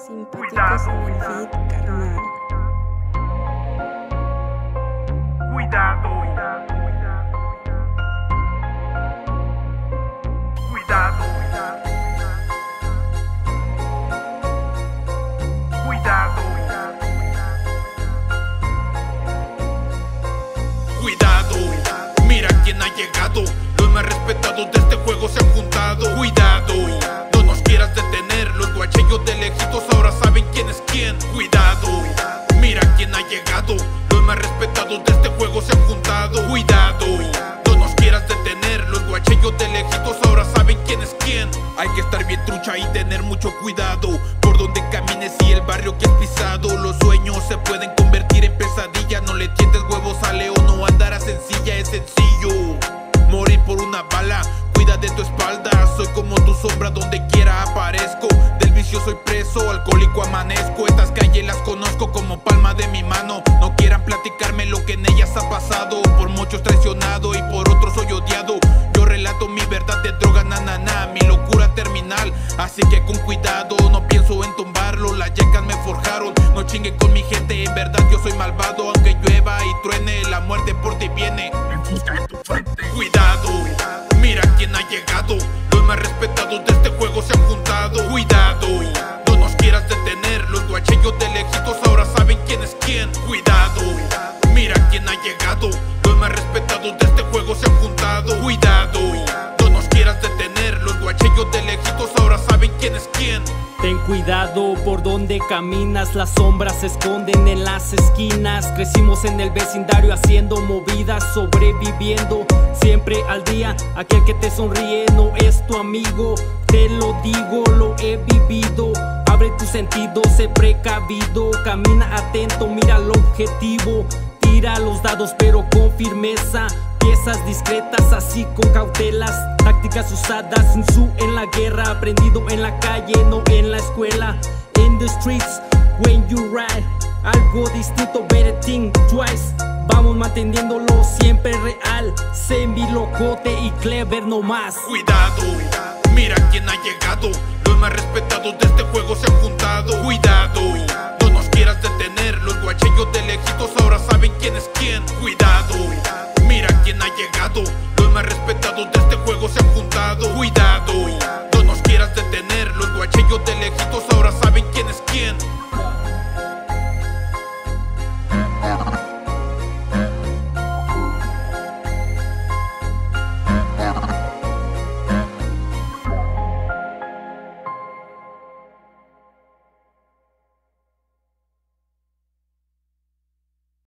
Simpáticos en el feed, carnal. Cuidado. Cuidado. Cuidado. Cuidado, mira quién ha llegado. Los más respetados de este juego se han juntado. Cuidado, no nos quieras detener. Los guachillos de lejitos ahora saben quién es quién. Cuidado, mira quién ha llegado. Los más respetados de este juego se han juntado. Cuidado, no nos quieras detener. Los guachillos de lejitos ahora saben quién es quién. Hay que estar bien trucha y tener mucho cuidado por donde camines y el barrio que has pisado. Los sueños se pueden convertir en pesadilla. No le tientes huevos a león, no andará sencilla, es sencillo morir por una bala. Cuida de tu espalda, soy como tu sombra donde quiera aparezco. Del vicio soy preso, alcohólico amanezco. Estas calles las conozco como palma de mi mano. No quieran platicarme lo que en ellas ha pasado. Por muchos traicionado y por otros soy odiado. Yo relato mi verdad de droga, mi locura terminal. Así que con cuidado, no pienso en tumbarlo. Las yecas me forjaron, no chinguen con mi gente. En verdad yo soy malvado, aunque llueva y truene, la muerte por ti viene. Cuidado, mira quién ha llegado. Los más respetados de este juego se han juntado. Cuidado, no nos quieras detener. Los guachillos de lejitos ahora saben quién es quién. Cuidado, mira quién ha llegado. Los más respetados de este juego se han juntado. Cuidado, no nos quieras detener. Los guachillos de lejitos ahora saben quién es quién. Ten cuidado por donde caminas, las sombras se esconden en las esquinas. Crecimos en el vecindario haciendo movidas, sobreviviendo siempre al día. Aquel que te sonríe no es tu amigo, te lo digo, lo he vivido. Abre tus sentidos, sé precavido, camina atento, mira el objetivo. Tira los dados pero con firmeza, piezas discretas así con cautelas. Tácticas usadas, Sun Tzu en la guerra, aprendido en la calle, no en la escuela. In the streets, when you ride, algo distinto, better think twice. Vamos manteniéndolo siempre real, semi-locote y clever no más. Cuidado, mira quién ha llegado. Los más respetados de este juego se han juntado. Cuidado, no nos quieras detener. Los guachillos de lejitos ahora saben quién es quién. Cuidado, mira quién ha llegado. Los más respetados de este juego se han juntado. Cuidado, no nos quieras detener. Los guachillos de lejitos